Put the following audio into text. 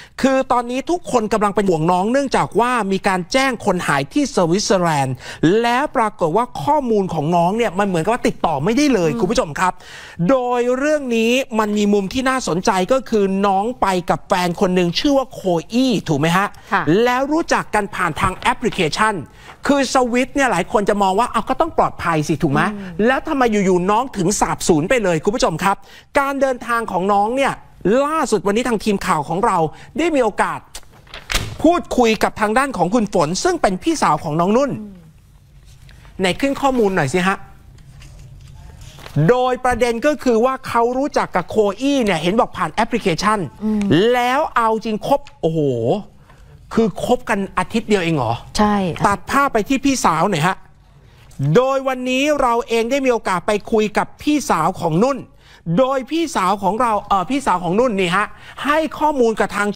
คือตอนนี้ทุกคนกำลังเป็นห่วงน้องเนื่องจากว่ามีการแจ้งคนหายที่สวิตเซอร์แลนด์แล้วปรากฏว่าข้อมูลของน้องเนี่ยมันเหมือนกับว่าติดต่อไม่ได้เลยคุณผู้ชมครับโดยเรื่องนี้มันมีมุมที่น่าสนใจก็คือน้องไปกับแฟนคนหนึ่งชื่อว่าโคอี้ถูกไหมฮะแล้วรู้จักกันผ่านทางแอปพลิเคชันคือสวิตเนี่ยหลายคนจะมองว่าเอาก็ต้องปลอดภัยสิถูกไหมแล้วทำไมอยู่ๆน้องถึงสาบสูญไปเลยคุณผู้ชมครับการเดินทางของน้องเนี่ยล่าสุดวันนี้ทางทีมข่าวของเราได้มีโอกาสพูดคุยกับทางด้านของคุณฝนซึ่งเป็นพี่สาวของน้องนุ่นไหนขึ้นข้อมูลหน่อยสิฮะโดยประเด็นก็คือว่าเขารู้จักกับโคอี้เนี่ยเห็นบอกผ่านแอปพลิเคชันแล้วเอาจริงคบโอ้โหคือคบกันอาทิตย์เดียวเองเหรอใช่ตัดภาพไปที่พี่สาวหน่อยฮะโดยวันนี้เราเองได้มีโอกาสไปคุยกับพี่สาวของนุ่นโดยพี่สาวของเราพี่สาวของนุ่นนี่ฮะให้ข้อมูลกับทาง